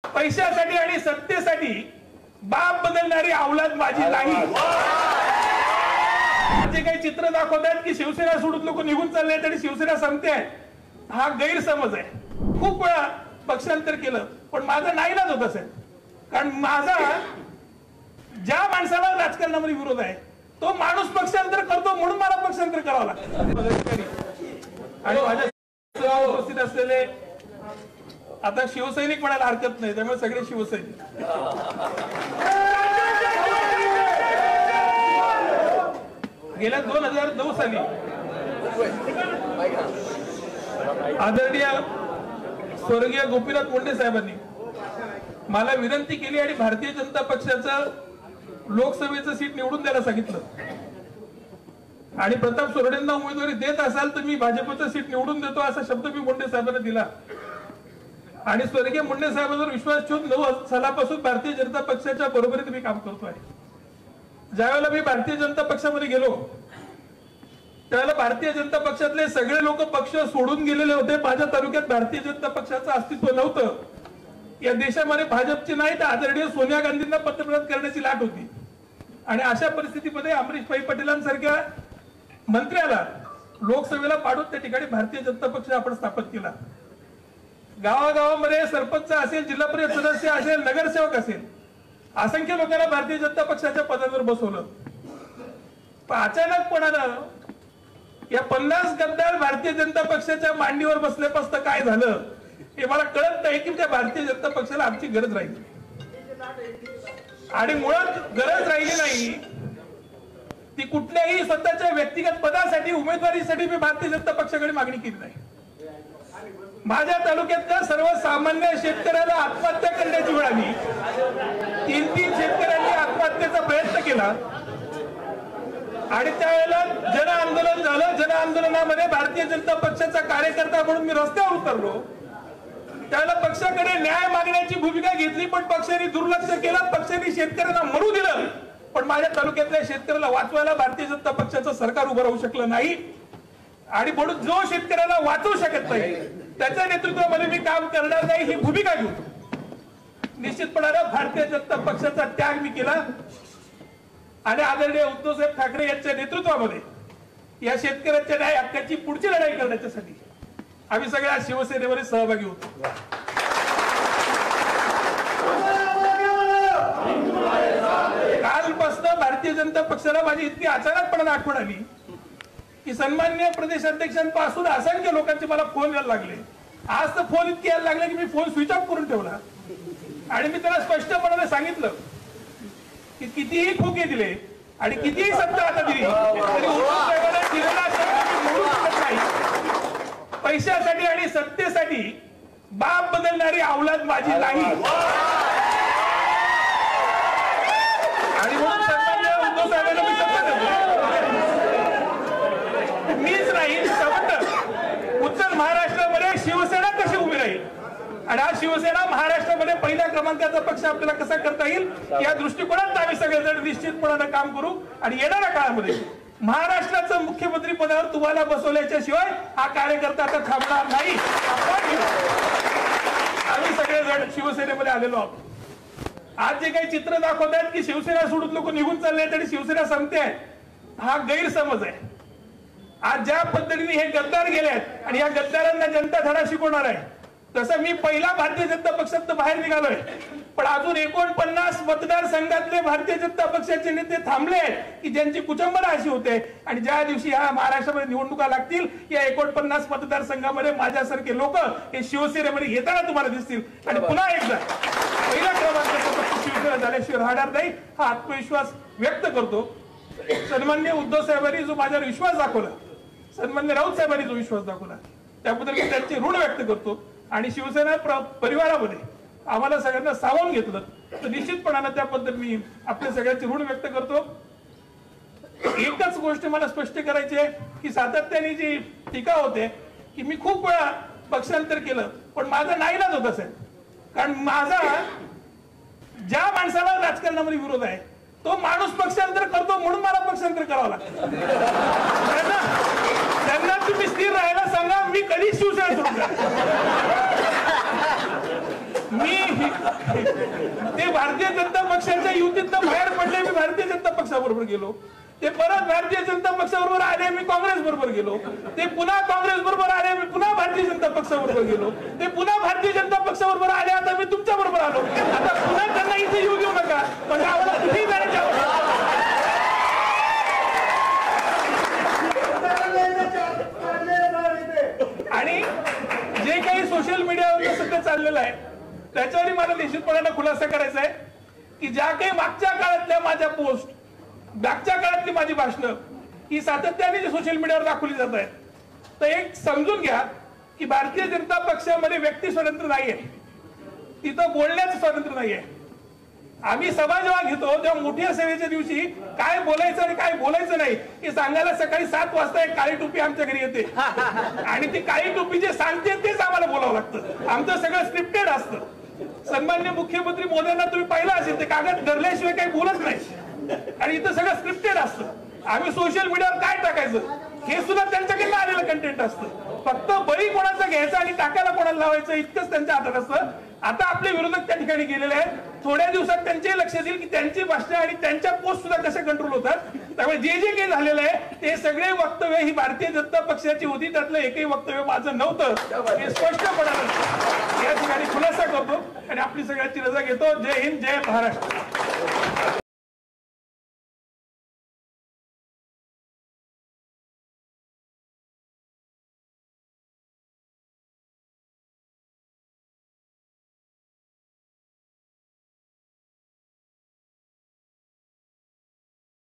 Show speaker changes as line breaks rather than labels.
पैशासाठी आणि सत्तेसाठी बाप बदलणारी औलाद माझी नाही। जे काही चित्र दाखवतात की शिवसेना सोडून लोक निघून चालले आहेत आणि शिवसेना संपते आहे, हा गैरसमज आहे। खूप वेळा पक्षांतर केलं पण माझा नाईलाज होत असेल, कारण माझा ज्या माणसाला राजकारणामध्ये विरोध आहे तो माणूस पक्षांतर करतो म्हणून मला पक्षांतर करावं लागतं। आणि माझ्या उपस्थित असलेले आता शिवसैनिक म्हणायला हरकत नाही, त्यामुळे सगळे शिवसैनिक। गेल्या 2009 साली आदरणीय स्वर्गीय गोपीनाथ मुंडे साहेबांनी मला विनंती केली आणि भारतीय जनता पक्षाचं लोकसभेचं सीट निवडून द्यायला सांगितलं। आणि प्रताप सोरडेंना उमेदवारी देत असाल तर मी भाजपचं सीट निवडून देतो असा शब्द मी मुंडे साहेबांना दिला। आणि स्वर्गीय मुंडे साहेबांवर विश्वास ठेवून 9 सालापासून भारतीय जनता पक्षाच्या बरोबरीने मी काम करतोय। ज्यावेळेला मी भारतीय जनता पक्षामध्ये गेलो त्यावेळेला भारतीय जनता पक्षातले सगळे लोक पक्ष सोडून गेलेले होते। माझ्या तालुक्यात भारतीय जनता पक्षाचं अस्तित्व नव्हतं। या देशामध्ये भाजपची नाही तर आदरणीय सोनिया गांधींना पंतप्रधान करण्याची लाट होती। आणि अशा परिस्थितीमध्ये अमरीशभाई पटेलांसारख्या मंत्र्याला लोकसभेला पाडून त्या ठिकाणी भारतीय जनता पक्ष आपण स्थापित केला। गावागावामध्ये सरपंच असेल, जिल्हा परिषद सदस्य असेल, नगरसेवक असेल, असंख्य लोकांना भारतीय जनता पक्षाच्या पदावर बसवलं। पण अचानकपणानं या 50 गद्दार भारतीय जनता पक्षाच्या मांडीवर बसल्यापासून काय झालं हे मला कळत नाही की त्या भारतीय जनता पक्षाला आमची गरज राहिली आणि मुळात गरज राहिली नाही ती कुठल्याही स्वतःच्या व्यक्तिगत पदासाठी उमेदवारीसाठी मी भारतीय जनता पक्षाकडे मागणी केली नाही। माझ्या तालुक्यातल्या सर्वसामान्य शेतकऱ्याला आत्महत्या करण्याची वेळ आली। 3 शेतकऱ्यांनी आत्महत्येचा प्रयत्न केला आणि त्यावेळेला जन आंदोलन झालं। जन आंदोलनामध्ये भारतीय जनता पक्षाचा कार्यकर्ता म्हणून मी रस्त्यावर उतरलो। त्यावेळेला पक्षाकडे न्याय मागण्याची भूमिका घेतली पण पक्षाने दुर्लक्ष केलं। पक्षाने शेतकऱ्यांना मरू दिलं पण माझ्या तालुक्यातल्या शेतकऱ्याला वाचवायला भारतीय जनता पक्षाचं सरकार उभं राहू शकलं नाही। आणि म्हणून जो शेतकऱ्याला वाचवू शकत नाही त्याच्या नेतृत्वामध्ये मी काम करणार नाही ही भूमिका घेऊन निश्चितपणाने भारतीय जनता पक्षाचा त्याग मी केला। आणि आदरणीय उद्धवसाहेब ठाकरे यांच्या नेतृत्वामध्ये या शेतकऱ्यांच्या न्याय हक्काची पुढची लढाई करण्यासाठी आम्ही सगळ्या शिवसेनेमध्ये सहभागी होतो। कालपासून भारतीय जनता पक्षाला माझी इतकी अचानकपणे आठवण आली की सन्माननीय प्रदेश अध्यक्षांपासून असंख्य लोकांचे मला फोन यायला लागले। आज तर फोन इतके यायला लागले की मी फोन स्विच ऑफ करून ठेवला आणि मी त्यांना स्पष्टपणे सांगितलं की कितीही खोके दिले आणि कितीही सत्ता आता दिली तरी उद्धवसाहेबांना दिलेला शब्द मी मोडू शकत नाही। पैशासाठी आणि सत्तेसाठी बाप बदलणारी औलाद माझी नाही। आणि म्हणून सन्माननीय उद्धव साहेबांना मी शपथ देतो, मीच नाही शपथ उत्तर महाराष्ट्रामध्ये शिवसेना कशी उभी राहील आणि आज शिवसेना महाराष्ट्रामध्ये पहिल्या क्रमांकाचा पक्ष आपल्याला कसा करता येईल या दृष्टिकोनात आम्ही सगळेजण निश्चितपणे काम करू। आणि येणाऱ्या काळामध्ये महाराष्ट्राचं मुख्यमंत्री पदावर तुम्हाला बसवल्याच्या शिवाय हा कार्यकर्ता आता थांबणार नाही। आम्ही सगळेजण शिवसेनेमध्ये आलेलो आहोत। आज जे काही चित्र दाखवतात की शिवसेना सोडून लोक निघून चालले आहेत आणि शिवसेना संपते आहे, हा गैरसमज आहे। आज ज्या पद्धतीने हे गद्दार गेले आहेत आणि या गद्दारांना जनता धडा शिकवणार आहे तसं मी पहिला भारतीय जनता पक्षात बाहेर निघालोय पण अजून 49 मतदारसंघातले भारतीय जनता पक्षाचे नेते थांबले आहेत की ज्यांची कुचंबना अशी होते आणि ज्या दिवशी ह्या महाराष्ट्रामध्ये निवडणुका लागतील या 49 मतदारसंघामध्ये माझ्यासारखे लोक हे शिवसेनेमध्ये येताना तुम्हाला दिसतील आणि पुन्हा एकदा पहिल्या क्रमांकाचा पक्ष शिवसेना झाल्याशिवाय राहणार नाही हा आत्मविश्वास व्यक्त करतो। सन्माननीय उद्धव साहेबांनी जो माझ्यावर विश्वास दाखवला, सन्माननीय राऊत साहेबांनी जो विश्वास दाखवला त्याबद्दल मी त्यांचे ऋण व्यक्त करतो। आणि शिवसेना परिवारामध्ये आम्हाला सगळ्यांना सावरून घेतलं तर निश्चितपणाने त्याबद्दल मी आपल्या सगळ्यांचे ऋण व्यक्त करतो। एकच गोष्ट मला स्पष्ट करायची आहे की सातत्याने जी टीका होते की मी खूप वेळा पक्षांतर केलं पण माझा नाईलाज होत असेल, कारण माझा ज्या माणसाला राजकारणामध्ये विरोध आहे तो माणूस पक्षांतर करतो म्हणून मला पक्षांतर करावं लागतं। त्यांना तुम्ही स्थिर राहायला सांगा, मी कधी शिवसेना सोडून ते भारतीय जनता पक्षाच्या युतीतनं बाहेर पडले, मी भारतीय जनता पक्षाबरोबर गेलो. ते परत भारतीय जनता पक्षाबरोबर आले, मी काँग्रेस बरोबर गेलो. ते पुन्हा काँग्रेस बरोबर आले, मी पुन्हा भारतीय जनता पक्षाबरोबर गेलो. ते पुन्हा भारतीय जनता पक्षाबरोबर आले, आता मी तुमच्या बरोबर आलो. आता पुन्हा त्यांना इथे येऊ देऊ नका, म्हणजे आम्हाला कुठेही जाण्याची आवश्यकता. आणि जे काही सोशल मीडियावर सध्या चाललेलं आहे त्याच्यावरही मला निश्चितपणाने खुलासा करायचा आहे की ज्या काही मागच्या काळातल्या माझ्या पोस्ट, मागच्या काळातली माझी भाषणं ही सातत्याने जे सोशल मीडियावर दाखवली जात आहेत, तर एक समजून घ्या की भारतीय जनता पक्षामध्ये व्यक्ती स्वातंत्र्य नाहीये, तिथं बोलण्याचं स्वातंत्र्य नाहीये. आम्ही सभा जेव्हा घेतो तेव्हा मोठ्या सभेच्या दिवशी काय बोलायचं आणि काय बोलायचं नाही हे सांगायला सकाळी 7 वाजता एक काळी टोपी आमच्या घरी येते आणि ती काळी टोपी जे सांगते तेच आम्हाला बोलावं लागतं. आमचं सगळं स्क्रिप्टेड असतं. सन्मान्य मुख्यमंत्री मोदयांना तुम्ही पाहिलं असेल, ते कागद धरल्याशिवाय काही बोलत नाही आणि इथं सगळं स्क्रिप्टेड असतं. आम्ही सोशल मीडियावर काय टाकायचं हे सुद्धा त्यांच्याकडनं आलेलं कंटेंट असतं. फक्त बळी कोणाचा घ्यायचा आणि टाकायला कोणाला लावायचं इतकंच त्यांच्या हातात असतं. आता आपले विरोधक त्या ठिकाणी गेलेले आहेत. थोड्या दिवसात त्यांचे लक्ष देईल की त्यांची भाषणं आणि त्यांच्या पोस्ट सुद्धा कसे कंट्रोल होतात. त्यामुळे जे जे काही झालेलं आहे ते सगळे वक्तव्य ही भारतीय जनता पक्षाची होती, त्यातलं एकही वक्तव्य माझं नव्हतं हे स्पष्टपणे या ठिकाणी खुलासा करतो आणि आपली सगळ्यांची रजा घेतो. जय हिंद, जय महाराष्ट्र.